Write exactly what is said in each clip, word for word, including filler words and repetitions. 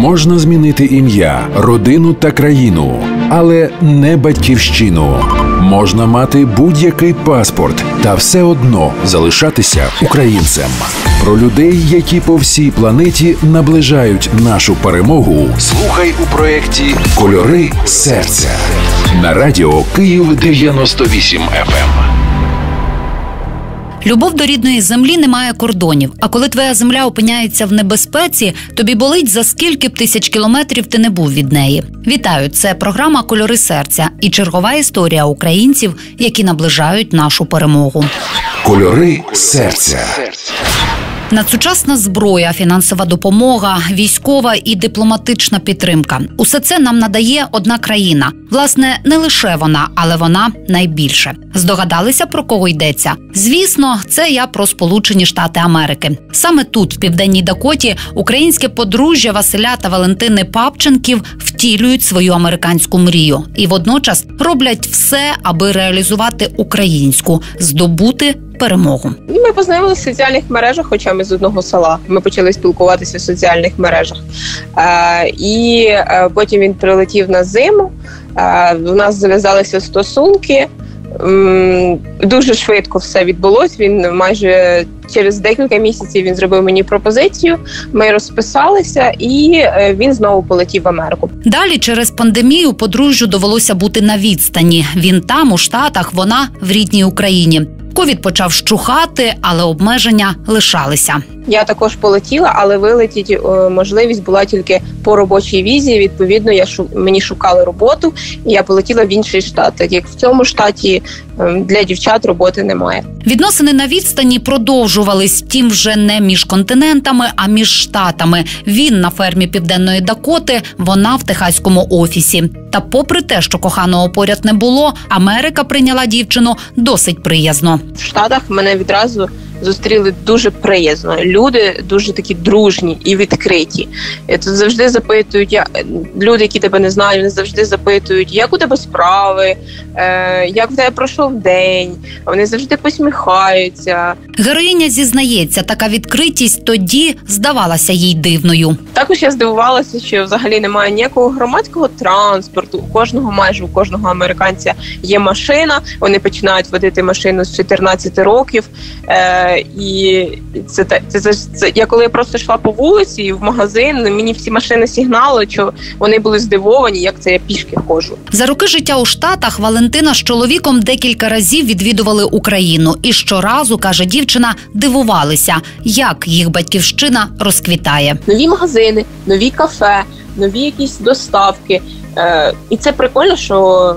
Можна змінити ім'я, родину та країну, але не батьківщину. Можна мати будь-який паспорт та все одно залишатися українцем. Про людей, які по всій планеті наближають нашу перемогу, слухай у проєкті «Кольори серця» на радіо Київ дев'яносто вісім еф ем. Любов до рідної землі не має кордонів. А коли твоя земля опиняється в небезпеці, тобі болить, за скільки б тисяч кілометрів ти не був від неї. Вітаю, це програма «Кольори серця» і чергова історія українців, які наближають нашу перемогу. «Кольори серця». Надсучасна зброя, фінансова допомога, військова і дипломатична підтримка – усе це нам надає одна країна. Власне, не лише вона, але вона найбільше. Здогадалися, про кого йдеться? Звісно, це я про Сполучені Штати Америки. Саме тут, в Південній Дакоті, українське подружжя Василя та Валентини Папченків втілюють свою американську мрію. І водночас роблять все, аби реалізувати українську, здобути перемогу. Ми познайомилися в соціальних мережах, хоча ми з одного села. Ми почали спілкуватися в соціальних мережах. Е, і е, потім він прилетів на зиму, е, у нас зав'язалися стосунки. М, дуже швидко все відбулося. Він майже через декілька місяців він зробив мені пропозицію, ми розписалися і е, він знову полетів в Америку. Далі через пандемію подружжю довелося бути на відстані. Він там, у Штатах, вона в рідній Україні. Ковід почав щухати, але обмеження лишалися. Я також полетіла, але вилетіти можливість була тільки по робочій візі. Відповідно, я шу... мені шукали роботу, і я полетіла в інший штат. Так як в цьому штаті для дівчат роботи немає. Відносини на відстані продовжувались, втім вже не між континентами, а між штатами. Він на фермі Південної Дакоти, вона в техаському офісі. Та попри те, що коханого поряд не було, Америка прийняла дівчину досить приязно. В Штатах мене відразу зустріли дуже приязно. Люди дуже такі дружні і відкриті. Тут завжди запитують, я... люди, які тебе не знають, вони завжди запитують, як у тебе справи, е... як в тебе пройшов день. Вони завжди посміхаються. Героїня зізнається, така відкритість тоді здавалася їй дивною. Також я здивувалася, що взагалі немає ніякого громадського транспорту. У кожного, майже у кожного американця є машина. Вони починають водити машину з чотирнадцяти років. Е... І це, це, це, це я коли я просто йшла по вулиці в магазин, мені всі машини сигнали, що вони були здивовані, як це я пішки ходжу. За роки життя у Штатах Валентина з чоловіком декілька разів відвідували Україну. І щоразу, каже дівчина, дивувалися, як їх батьківщина розквітає. Нові магазини, нові кафе, нові якісь доставки. Е, і це прикольно, що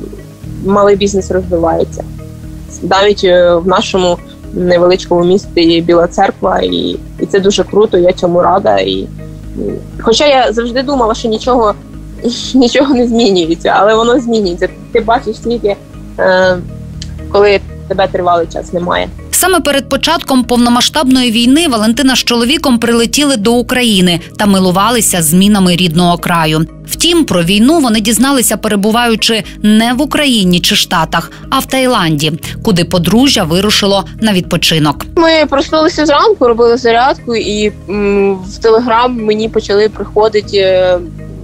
малий бізнес розвивається. Навіть в нашому невеличкому місті Біла Церква, і, і це дуже круто, я цьому рада. І, і, хоча я завжди думала, що нічого, нічого не змінюється, але воно змінюється. Ти бачиш тільки, е, коли тебе тривалий час немає. Саме перед початком повномасштабної війни Валентина з чоловіком прилетіли до України та милувалися змінами рідного краю. Втім, про війну вони дізналися, перебуваючи не в Україні чи Штатах, а в Таїланді, куди подружжя вирушило на відпочинок. Ми проснулися зранку, робили зарядку, і м, в Телеграм мені почали приходити е,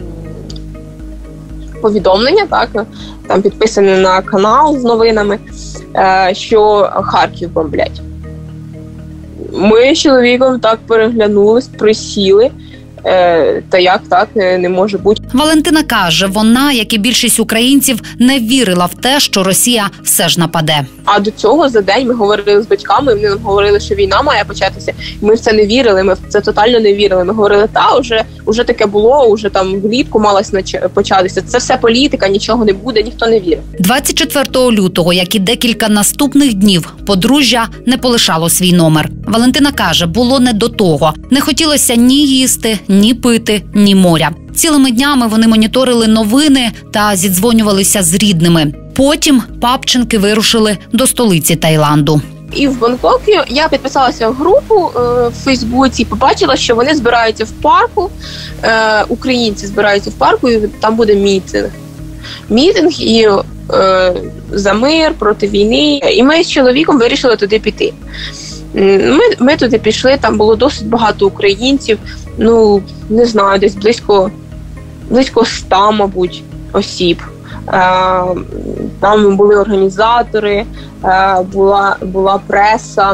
повідомлення, так, там підписані на канал з новинами, е, що Харків бомблять. Ми з чоловіком так переглянулись, присіли. Е, та як так не може бути. Валентина каже, вона, як і більшість українців, не вірила в те, що Росія все ж нападе. А до цього за день ми говорили з батьками, вони нам говорили, що війна має початися. Ми в це не вірили, ми в це тотально не вірили. Ми говорили, та, вже, вже таке було, вже там влітку малось початися. Це все політика, нічого не буде, ніхто не вірить. двадцять четвертого лютого, як і декілька наступних днів, подружжя не полишало свій номер. Валентина каже, було не до того. Не хотілося ні їсти, ні пити, ні моря. Цілими днями вони моніторили новини та зідзвонювалися з рідними. Потім Папченки вирушили до столиці Таїланду. І в Бангкокі я підписалася в групу е, в Фейсбуці, побачила, що вони збираються в парку, е, українці збираються в парку, і там буде мітинг. Мітинг і е, за мир, проти війни. І ми з чоловіком вирішили туди піти. Ми, ми туди пішли, там було досить багато українців. ну, не знаю, десь близько, близько ста, мабуть, осіб. Там були організатори, була, була преса,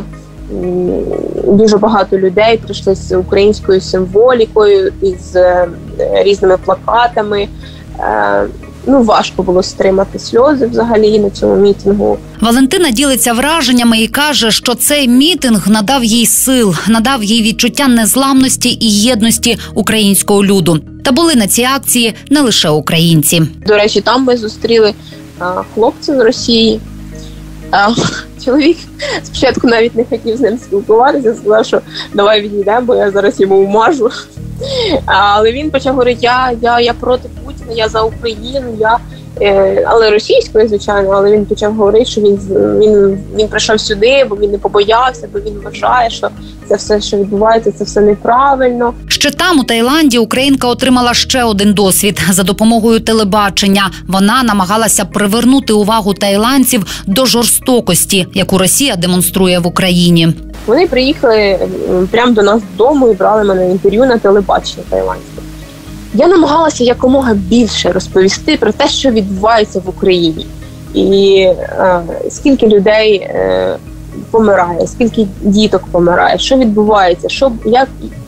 дуже багато людей прийшли з українською символікою, із різними плакатами. Ну, важко було стримати сльози взагалі на цьому мітингу. Валентина ділиться враженнями і каже, що цей мітинг надав їй сил, надав їй відчуття незламності і єдності українського люду. Та були на цій акції не лише українці. До речі, там ми зустріли а, хлопця з Росії. А, чоловік спочатку навіть не хотів з ним спілкуватися, сказав, що давай відійдемо, бо я зараз йому вмажу. Але він почав говорити, я, я, я проти Путіна, я за Україну, я, е, але російською, звичайно, але він почав говорити, що він, він, він прийшов сюди, бо він не побоявся, бо він вважає, що це все, що відбувається, це все неправильно. Ще там, у Таїланді, українка отримала ще один досвід. За допомогою телебачення вона намагалася привернути увагу тайландців до жорстокості, яку Росія демонструє в Україні. Вони приїхали прямо до нас додому і брали мене інтерв'ю на телебаченні таїландське. Я намагалася якомога більше розповісти про те, що відбувається в Україні. І е, скільки людей е, помирає, скільки діток помирає, що відбувається, що, як,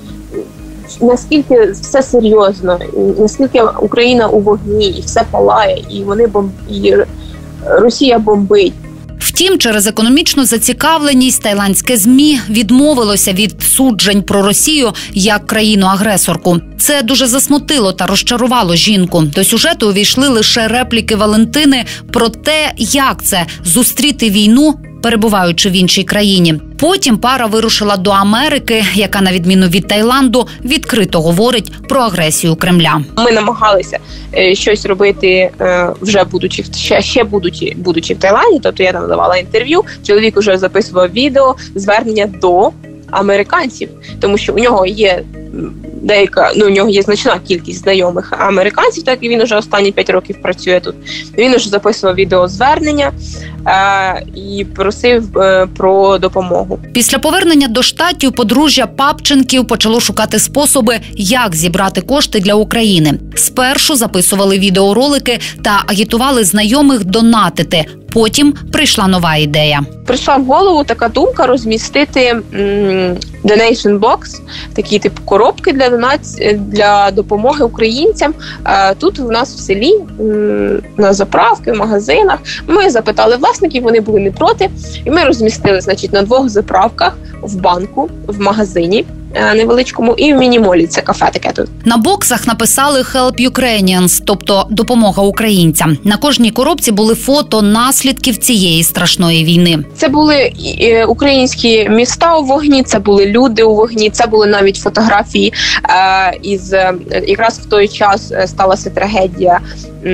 наскільки все серйозно, наскільки Україна у вогні, і все палає, і, вони бомб... і Росія бомбить. Втім, через економічну зацікавленість таїландське ЗМІ відмовилося від суджень про Росію як країну-агресорку. Це дуже засмутило та розчарувало жінку. До сюжету увійшли лише репліки Валентини про те, як це – зустріти війну, перебуваючи в іншій країні. Потім пара вирушила до Америки, яка, на відміну від Таїланду, відкрито говорить про агресію Кремля. Ми намагалися е, щось робити, е, вже будучи, ще, ще будучи, будучи в Таїланді, тобто я там давала інтерв'ю, чоловік уже записував відео, звернення до американців, тому що у нього є деяка, ну, у нього є значна кількість знайомих американців, так і він уже останні п'ять років працює тут. Він уже записував відеозвернення е, і просив е, про допомогу. Після повернення до Штатів подружжя Папченків почало шукати способи, як зібрати кошти для України. Спершу записували відеоролики та агітували знайомих донатити. Потім прийшла нова ідея. Прийшла в голову така думка розмістити м, donation box, такі типу коробки для донації, для допомоги українцям. Е, тут у нас в селі, м, на заправки, в магазинах. Ми запитали власників, вони були не проти. І ми розмістили, значить, на двох заправках, в банку, в магазині невеличкому і в мінімолі, це кафе таке тут. На боксах написали «Help Ukrainians», тобто «Допомога українцям». На кожній коробці були фото наслідків цієї страшної війни. Це були українські міста у вогні, це були люди у вогні, це були навіть фотографії е, із, якраз в той час сталася трагедія е,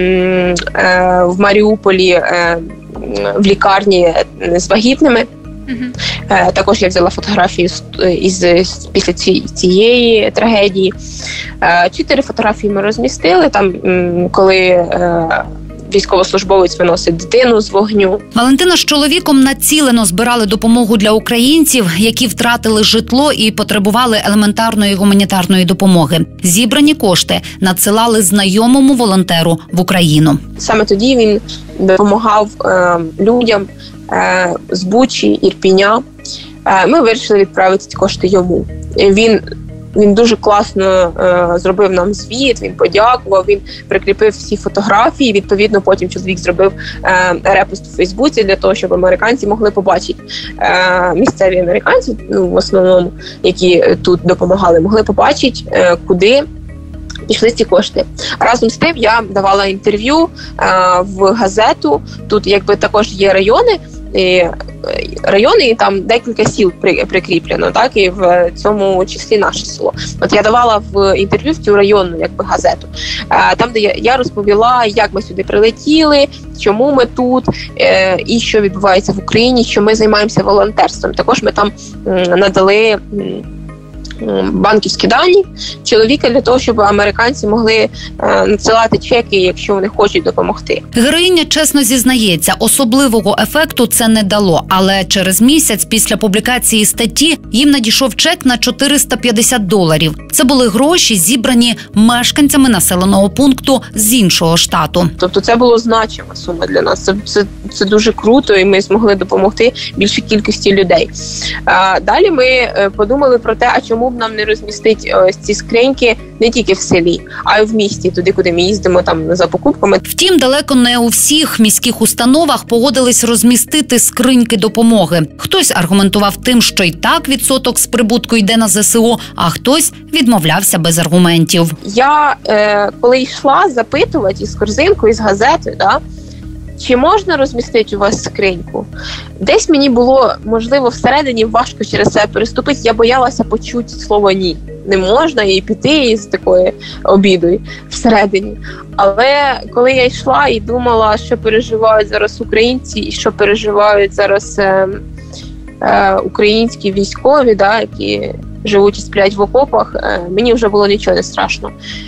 е, в Маріуполі, е, в лікарні з вагітними. Uh-huh. Також я взяла фотографію із, із після цієї трагедії. Чотири фотографії ми розмістили там, коли військовослужбовець виносить дитину з вогню. Валентина з чоловіком націлено збирали допомогу для українців, які втратили житло і потребували елементарної гуманітарної допомоги. Зібрані кошти надсилали знайомому волонтеру в Україну. Саме тоді він допомагав е, людям е, з Бучі, Ірпіня. Е, ми вирішили відправити ці кошти йому. Він Він дуже класно е, зробив нам звіт, він подякував, він прикріпив всі фотографії. Відповідно, потім чоловік зробив е, репост у Фейсбуці для того, щоб американці могли побачити, е, місцеві американці, ну, в основному, які тут допомагали, могли побачити, е, куди пішли ці кошти. Разом з тим я давала інтерв'ю е, в газету. Тут якби також є райони, і райони, і там декілька сіл прикріплено, так, і в цьому числі наше село. От я давала в інтерв'ю в цю районну, якби, газету, там, де я, я розповіла, як ми сюди прилетіли, чому ми тут, і що відбувається в Україні, що ми займаємося волонтерством. Також ми там надали банківські дані чоловіка для того, щоб американці могли е, надсилати чеки, якщо вони хочуть допомогти. Героїня чесно зізнається, особливого ефекту це не дало, але через місяць після публікації статті їм надійшов чек на чотириста п'ятдесят доларів. Це були гроші, зібрані мешканцями населеного пункту з іншого штату. Тобто це було значима сума для нас. Це, це, це дуже круто, і ми змогли допомогти більшій кількості людей. А, далі ми подумали про те, а чому б нам не розмістити ось ці скриньки не тільки в селі, а й в місті, туди, куди ми їздимо там за покупками. Втім, далеко не у всіх міських установах погодились розмістити скриньки допомоги. Хтось аргументував тим, що й так відсоток з прибутку йде на зе се у, а хтось відмовлявся без аргументів. Я, е, коли йшла запитувати із корзинкою, із газетою, да, чи можна розмістити у вас скриньку, десь мені було, можливо, всередині важко через це переступити. Я боялася почути слово «ні». Не можна і піти із такою обідою всередині. Але коли я йшла і думала, що переживають зараз українці і що переживають зараз е, е, українські військові, да, які живуть і сплять в окопах, мені вже було нічого не страшно.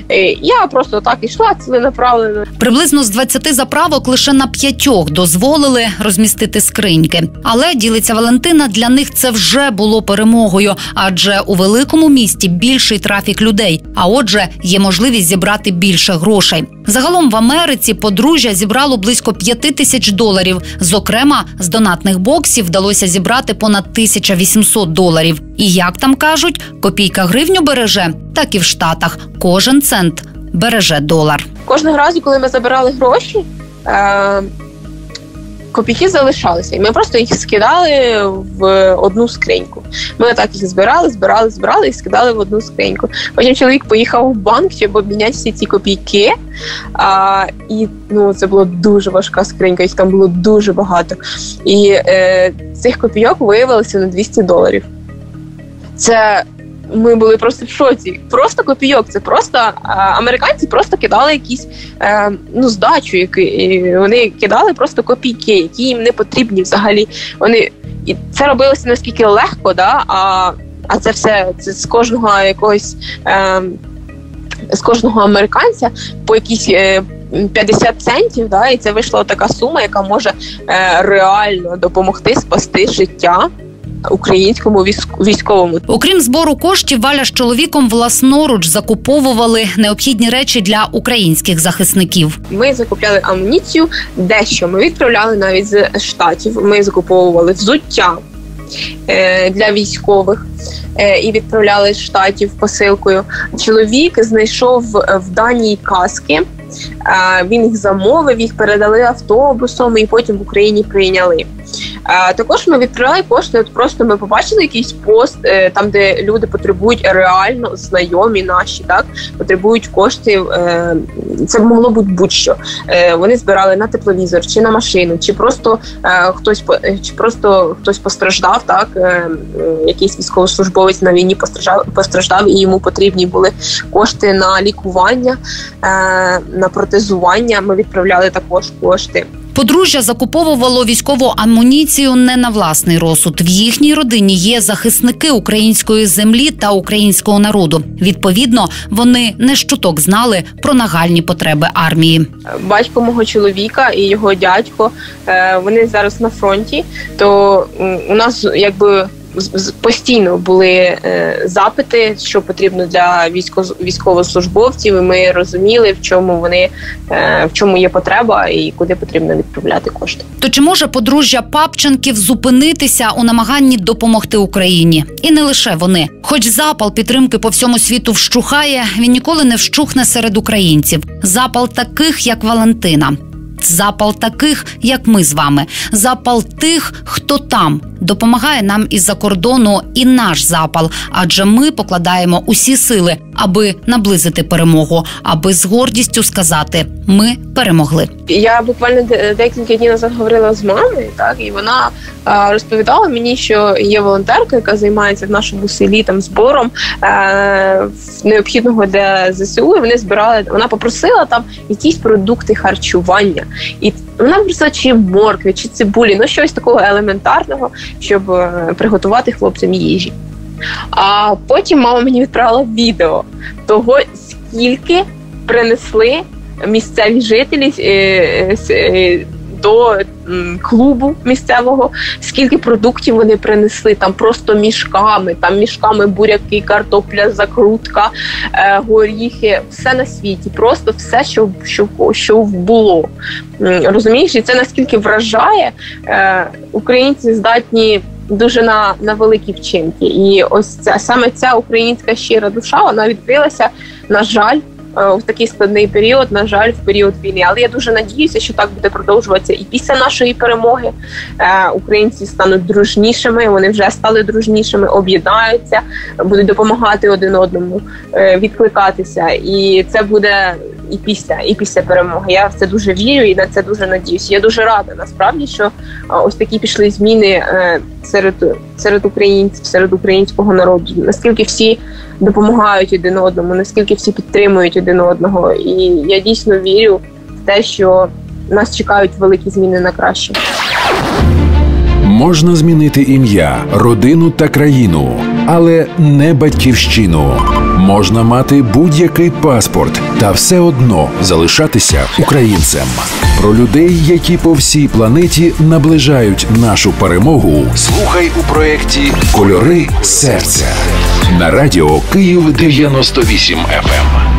Я просто так ішла ціленаправленно. Приблизно з двадцяти заправок лише на п'ятьох дозволили розмістити скриньки. Але, ділиться Валентина, для них це вже було перемогою, адже у великому місті більший трафік людей, а отже, є можливість зібрати більше грошей. Загалом в Америці подружжя зібрало близько п'яти тисяч доларів. Зокрема, з донатних боксів вдалося зібрати понад тисяча вісімсот доларів. І як там кажуть, копійка гривню береже, так і в Штатах. Кожен цент береже долар. Кожного разу, коли ми забирали гроші, е- копійки залишалися. І ми просто їх скидали в одну скриньку. Ми так їх збирали, збирали, збирали і скидали в одну скриньку. Потім чоловік поїхав в банк, щоб обміняти всі ці копійки. А, і ну, це була дуже важка скринька, їх там було дуже багато. І е, цих копійок виявилося на двісті доларів. Це ми були просто в шоці. Просто копійок. Це просто а, американці просто кидали якісь е, ну, здачу. Які, вони кидали просто копійки, які їм не потрібні взагалі. Вони, і це робилося наскільки легко, да? а, а це все це з кожного якогось е, з кожного американця по якісь е, п'ятдесят центів, да? І це вийшла така сума, яка може е, реально допомогти спасти життя українському військовому. Окрім збору коштів, Валя з чоловіком власноруч закуповували необхідні речі для українських захисників. Ми закупляли амуніцію, дещо ми відправляли навіть з Штатів. Ми закуповували взуття е, для військових е, і відправляли з Штатів посилкою. Чоловік знайшов в Данії каски. Е, він їх замовив, їх передали автобусом і потім в Україні прийняли. А, також ми відправляли кошти, от просто ми побачили якийсь пост, е, там, де люди потребують реально, знайомі наші, так, потребують коштів, е, це могло бути будь-що. Е, вони збирали на тепловізор, чи на машину, чи просто, е, хтось, чи просто хтось постраждав, так, е, якийсь військовослужбовець на війні постраждав, постраждав, і йому потрібні були кошти на лікування, е, на протезування, ми відправляли також кошти. Подружжя закуповувало військову амуніцію не на власний розсуд. В їхній родині є захисники української землі та українського народу. Відповідно, вони не щуток знали про нагальні потреби армії. Батько мого чоловіка і його дядько, вони зараз на фронті, то у нас якби постійно були е, запити, що потрібно для військо, військовослужбовців, і ми розуміли, в чому вони, е, в чому є потреба і куди потрібно відправляти кошти. То чи може подружжя Папченків зупинитися у намаганні допомогти Україні? І не лише вони. Хоч запал підтримки по всьому світу вщухає, він ніколи не вщухне серед українців. Запал таких, як Валентина. Запал таких, як ми з вами. Запал тих, хто там. Допомагає нам із-за кордону і наш запал, адже ми покладаємо усі сили, аби наблизити перемогу, аби з гордістю сказати «ми перемогли». Я буквально декілька днів назад говорила з мамою, так, і вона а, розповідала мені, що є волонтерка, яка займається в нашому селі там збором а, необхідного для зе се у, і вони збирали, вона попросила там якісь продукти харчування. І вона попросила чи моркви, чи цибулі, ну щось такого елементарного, щоб приготувати хлопцям їжі. А потім мама мені відправила відео того, скільки принесли місцеві жителі до клубу місцевого, скільки продуктів вони принесли, там просто мішками, там мішками буряки, картопля, закрутка, е, горіхи, все на світі, просто все, що, що, що було. Розумієш, і це наскільки вражає, е, українці здатні дуже на, на великі вчинки. І ось ця, саме ця українська щира душа, вона відкрилася, на жаль, в такий складний період, на жаль, в період війни. Але я дуже надіюся, що так буде продовжуватися і після нашої перемоги. Е, українці стануть дружнішими, вони вже стали дружнішими, об'єднаються, будуть допомагати один одному, е, відкликатися. І це буде і після, і після перемоги. Я в це дуже вірю і на це дуже надіюся. Я дуже рада, насправді, що ось такі пішли зміни е, серед, серед українців, серед українського народу. Наскільки всі допомагають один одному, наскільки всі підтримують один одного. І я дійсно вірю в те, що нас чекають великі зміни на краще. Можна змінити ім'я, родину та країну, але не батьківщину. Можна мати будь-який паспорт та все одно залишатися українцем. Про людей, які по всій планеті наближають нашу перемогу, слухай у проєкті «Кольори серця» на радіо Київ дев'яносто вісім еф ем.